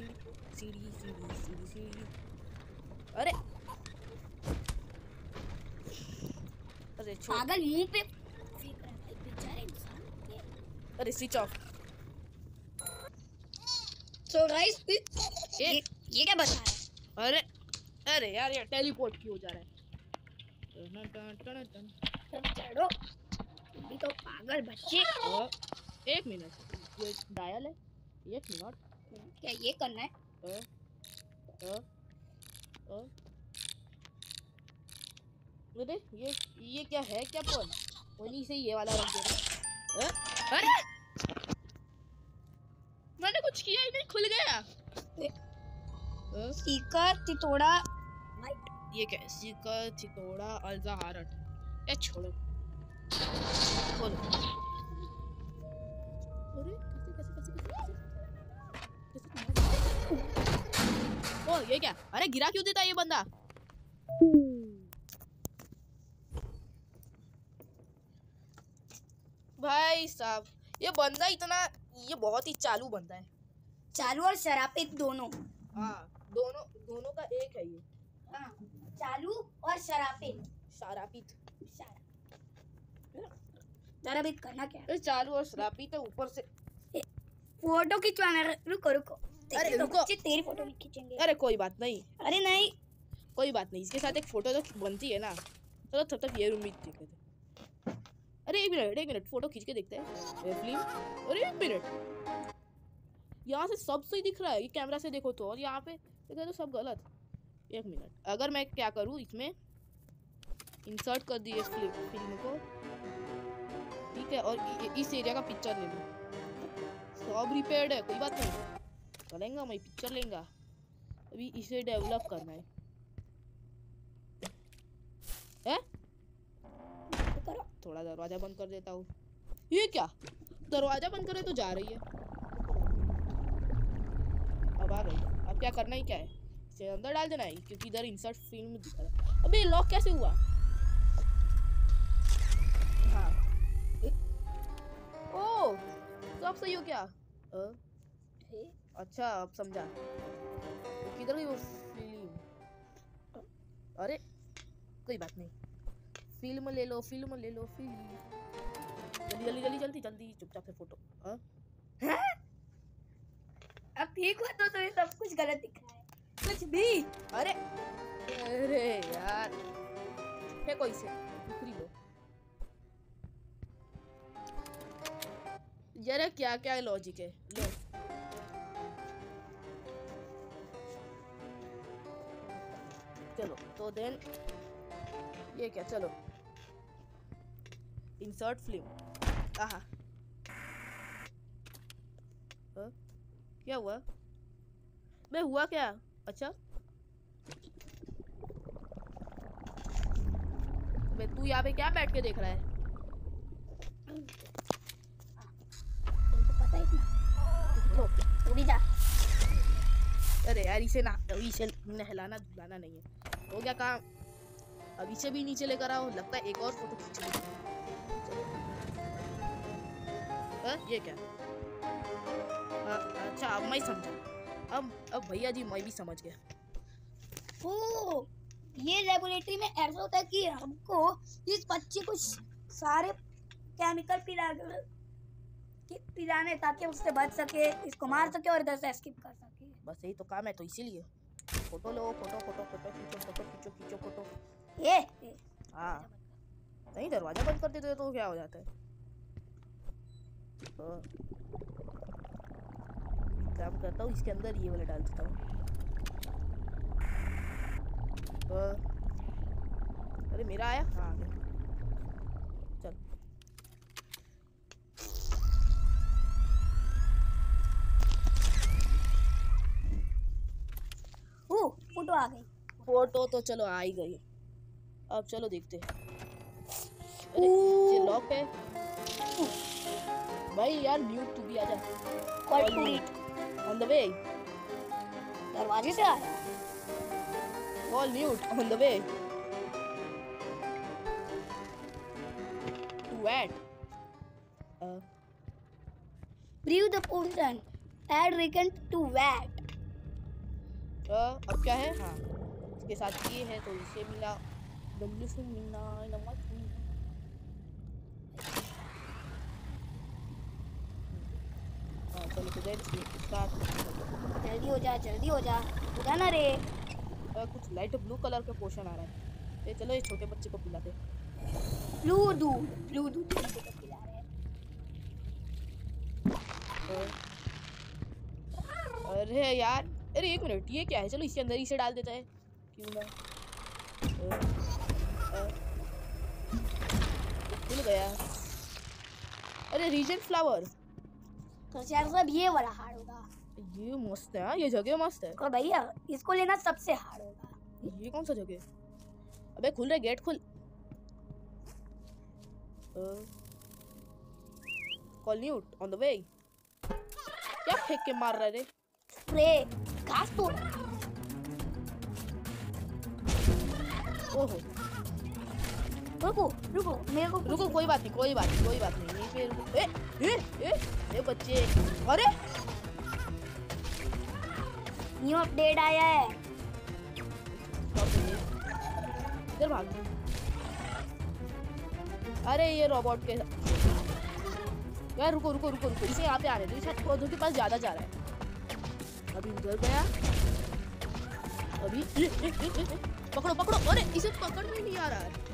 अरे पागल मुंह पे फेंक रहा है बेचारे इंसान। अरे स्विच ऑफ। सो गाइस ये क्या बता रहा है? अरे यार ये टेलीपोर्ट क्यों हो जा रहा है? चलो अभी तो पागल बच्चे। एक मिनट, ये डायल है। एक मिनट, क्या ये करना है? अरे ये क्या है? क्या पर वहीं से ये वाला रख देना। अरे मैंने कुछ किया ही नहीं, खुल गया। सीकर चितोड़ा ये क्या? सीकर चितोड़ा अल्जाहारन। ये छोड़ो, खोलो। अरे ओ ये क्या? अरे गिरा क्यों देता ये बंदा? भाई साहब ये बंदा इतना, ये बहुत ही चालू बंदा है। चालू और शरापित दोनों। हाँ दोनों का एक है ये। हाँ, चालू और शरापित। शरापित शरापित करना क्या? अरे चालू और शरापित है ऊपर से। फोटो खिंचवाना। रुको। अरे रुको, तेरी फोटो नहीं खींचेंगे। अरे कोई बात नहीं। अरे नहीं, कोई बात नहीं, इसके साथ एक फोटो तो बनती है ना। चलो तब तक ये रूम में देखे थे। अरे एक मिनट फोटो खींच के देखते हैं ये फिल्म। अरे एक मिनट, यहाँ से सब सही दिख रहा है, ये कैमरा से देखो तो, और यहाँ पे देखो तो सब गलत। एक मिनट, अगर मैं क्या करूँ, इसमें इंसर्ट कर दिए फिल्म को, ठीक है, और इस एरिया का पिक्चर ले लूँ। सब रिपेयर्ड है, कोई बात नहीं, चलेगा, मैं पिक्चर लेंगा। अभी इसे डेवलप करना है। थोड़ा दरवाजा बंद कर देता हूँ। ये क्या? दरवाजा बंद करे तो जा रही है। अब आ गई। अब क्या करना ही क्या है, इसे अंदर डाल देना है, क्योंकि इधर इंसर्ट फिल्म दिखा रहा है। अबे लॉक कैसे हुआ? हाँ ओ सब सही हो क्या? अच्छा अब समझा। तो किधर गई वो फिल्म? अरे कोई बात नहीं, फिल्म ले लो फिल्म। जल्दी चुपचाप से फोटो। अब ठीक हुआ तो ये सब कुछ गलत दिख रहा है। कुछ भी। अरे यार फेंको इसे, बिखरी लो। जरा क्या क्या लॉजिक है, लो। चलो तो देन ये क्या? चलो इंसर्ट फिल्म। आहा क्या हुआ? मैं हुआ क्या? अच्छा बे तू यहाँ पे क्या बैठ के देख रहा है? तुमको पता है इतना? तू भी जा। अरे यार इसे नहलाना धुलाना नहीं है, हो गया काम। अब इसे भी नीचे लेकर आओ, लगता है एक और फोटो खींचनी है। ये क्या? अच्छा अब मैं समझा। अब भैया जी मैं भी समझ गया। ओ ये लेबोरेटरी में ऐसा होता है कि हमको इस बच्चे को सारे केमिकल पिलाने ताकि उससे बच सके, इसको मार सके और इधर से एस्केप कर सके। बस यही तो काम है, तो इसीलिए फोटो लो, फोटो खींचो। ये हाँ नहीं, दरवाजा बंद कर देते तो क्या हो जाता है? काम करता हूँ, इसके अंदर ये वाला डाल देता हूँ। अरे मेरा आया? हाँ आ गया। चल फोटो आ गई। फोटो तो चलो आ ही गई। अब चलो देखते हैं। अरे ये लॉक है भाई यार, म्यूट तू भी आजा। On the way. दरवाजे से आया। All mute on the way. To what? Brew the potion. Add reagent to vat. अब क्या है? हाँ इसके साथ ये है तो इसे मिला। W से मिलना नमक। हाँ चलो तो जल्दी हो जा ना रे। कुछ लाइट ब्लू कलर का पोशन आ रहा है। ये चलो ये छोटे बच्चे को पिलाते। ब्लू दूध पिला रहे हैं। अरे यार, अरे एक मिनट, ये क्या है? चलो इसके अंदर ही से डाल देता है, क्यों ना। मिल गया। अरे रीजन फ्लावर तो यार सब ये वाला हार्ड होगा। ये मस्त है। ये जगह मस्त है। और भैया इसको लेना सबसे हार्ड होगा। ये कौन सा जगह? अबे खुल रहा गेट खुल। कॉल्यूट ऑन द वे। क्या फेंक के मार रहा है रे? स्प्रे घास तोड़। ओहो रुको रुको मेरे को रुको, कोई बात नहीं यहीं पे रुको। ए बच्चे, अरे न्यू अपडेट आया है। इधर भाग। अरे ये रोबोट के यार रुको इसे यहाँ पे आ रहे थे। शायद पौधों के पास ज्यादा जा रहा है। अभी उधर गया। अभी पकड़ो। अरे इसे पकड़ में नहीं आ रहा है।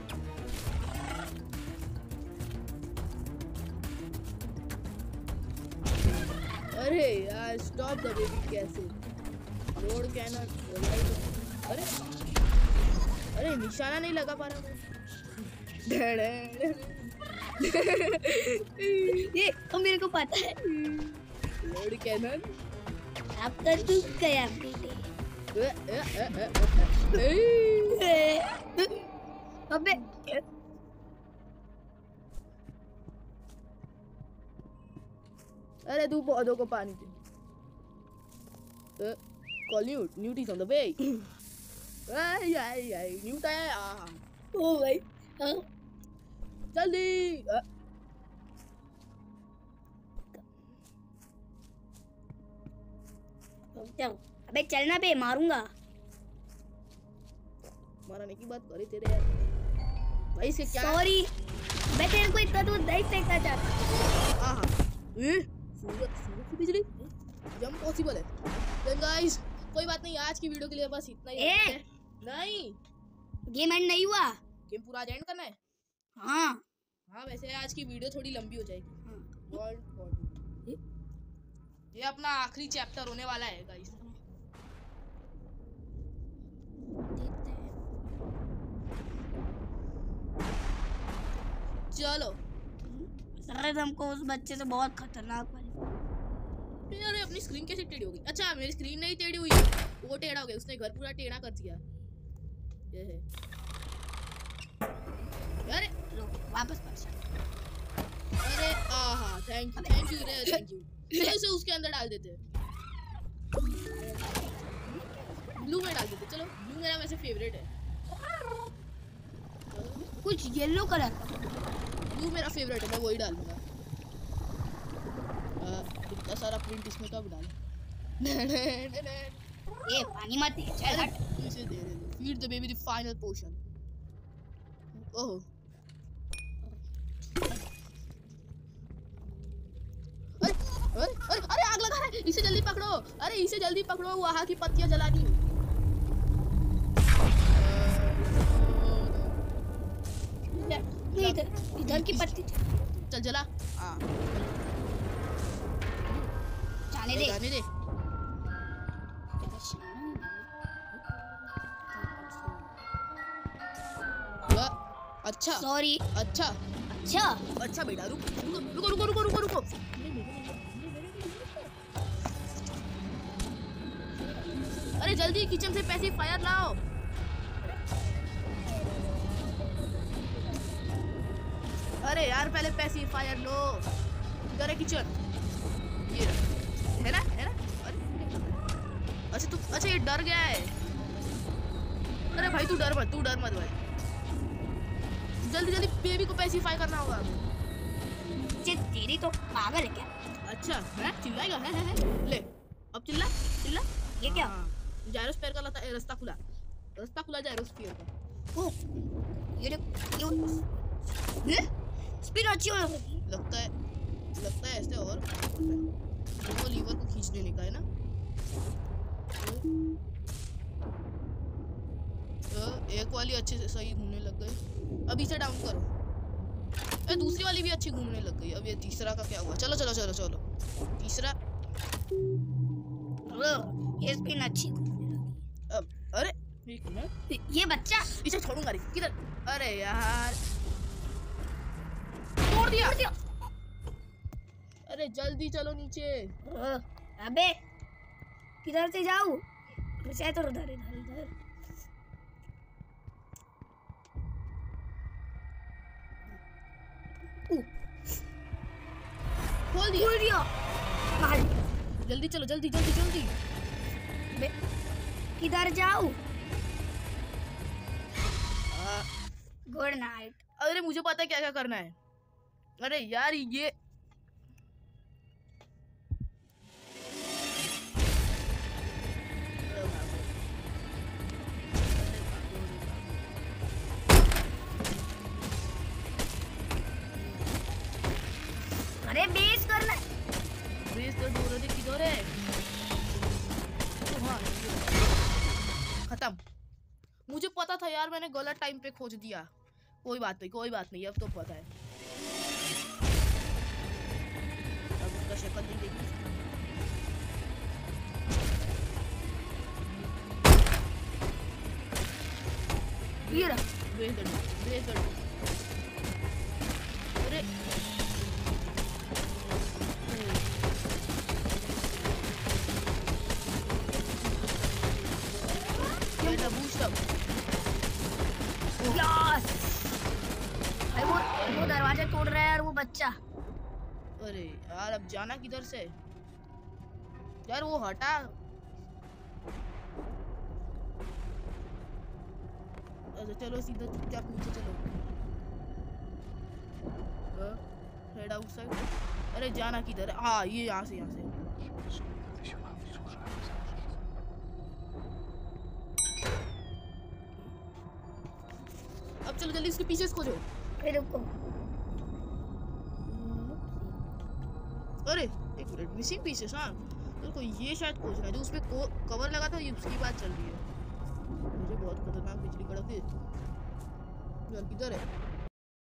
अरे यार स्टॉप द बेबी कैसे रोड कैनन। अरे निशाना नहीं लगा पा रहा ये तो मेरे को पता है। रोड कैनन अब तो तू गया बेटे। अबे अरे तू पौधों को पानी दे। कॉल्यूट Newt is on the way. Newt आया। ओ भाई जल्दी। अबे चलना बे, मारूंगा। मारने की बात करी तेरे यार भाई से क्या। सॉरी मैं तेरे को इतना दूर नहीं फेंकना चाहता। सूरज की बिजली जम पॉसिबल है। देन गाइस कोई बात नहीं, आज की वीडियो के लिए बस इतना ही है। नहीं गेम एंड नहीं हुआ। गेम पूरा एंड करना है। हाँ वैसे आज की वीडियो थोड़ी लंबी हो जाएगी। ये अपना आखिरी चैप्टर होने वाला है गाइस। चलो सर हमको उस बच्चे से बहुत खतरनाक वाली। अरे अपनी स्क्रीन कैसे टेढ़ी हो गई? अच्छा मेरी स्क्रीन नहीं टेढ़ी हुई है, वो टेढ़ा हो गया। उसने घर पूरा टेढ़ा कर दिया। ये है। अरे वापस पर। अरे आहा थैंक यू रे। इसे उसके अंदर डाल देते। ब्लू में डाल देते। चलो ब्लू मेरा वैसे फेवरेट है। कुछ येलो कलर। ब्लू मेरा फेवरेट है, मैं वही डालूंगा। इतना सारा प्रिंट इसमें कब डालूं? ये पानी मत दे, चल हट। इसे दे दे। Feed the baby the final portion. ओह अरे आग लगा है। इसे जल्दी पकड़ो। वहाँ की पत्तियां जला दी। इधर की पत्ती चल जला। जाने दे। अच्छा सॉरी। अच्छा बेटा रुको। अरे जल्दी किचन से पैसिफायर लाओ। अरे यार पहले पैसिफायर लो। इधर है किचन। ये है ना। अच्छा ये डर गया है। अरे भाई तू डर मत भाई। जल्दी बेबी को पैसिफाई करना होगा। तेरी तो पागल है क्या? अच्छा है चिल्लाएगा है। ले अब चिल्ला। ये क्या? जायरोस्फीयर का रास्ता खुला जायरोस्फीयर का। ओ ये स्पीड अच्छी होना चाहिए। लगता है ऐसे। और वो लीवर को खींच लेने का है ना। एक वाली अच्छे से सही घूमने लग गई। अब इसे डाउन करो। दूसरी वाली भी अच्छी घूमने लग गई। अब ये तीसरा का क्या हुआ? चलो तीसरा। ये स्पिन अच्छी। अब अरे एक मिनट। ये बच्चा इसे छोड़ूंगा नहीं। किधर? अरे यार तोड़ दिया। अरे जल्दी चलो नीचे। अबे किधर से जाऊं? शायद तो उधर इधर इधर। खोल दिया। मार। जल्दी चलो, जल्दी जल्दी जल्दी। बे किधर जाऊं? Good night. अरे मुझे पता है क्या क्या करना है। अरे यार ये अरे बेस करना। बेस तो दूर है, किधर है? हाँ, खत्म। मुझे पता था यार, मैंने गलत टाइम पे खोज दिया। कोई बात नहीं, अब तो पता है। अब उसका शक्ल नहीं देखी। ये रहा। बेस दो। अरे वो दरवाजा तोड़ रहा है यार वो बच्चा। अरे यार अब जाना किधर से यार? वो हटा। अच्छा चलो सीधा चुपचाप नीचे चलो। Head outside. अरे जाना किधर है? हाँ ये यहाँ से। अब चलो जल्दी इसके पीछे खोजो। रुको। अरे एक मिनट, मिसिंग पीसेस। हाँ तो ये शायद खोजना है, जो उसपे कवर लगा था, ये उसकी बात चल रही है। मुझे बहुत खतरनाक बिजली कड़क है। यार किधर है?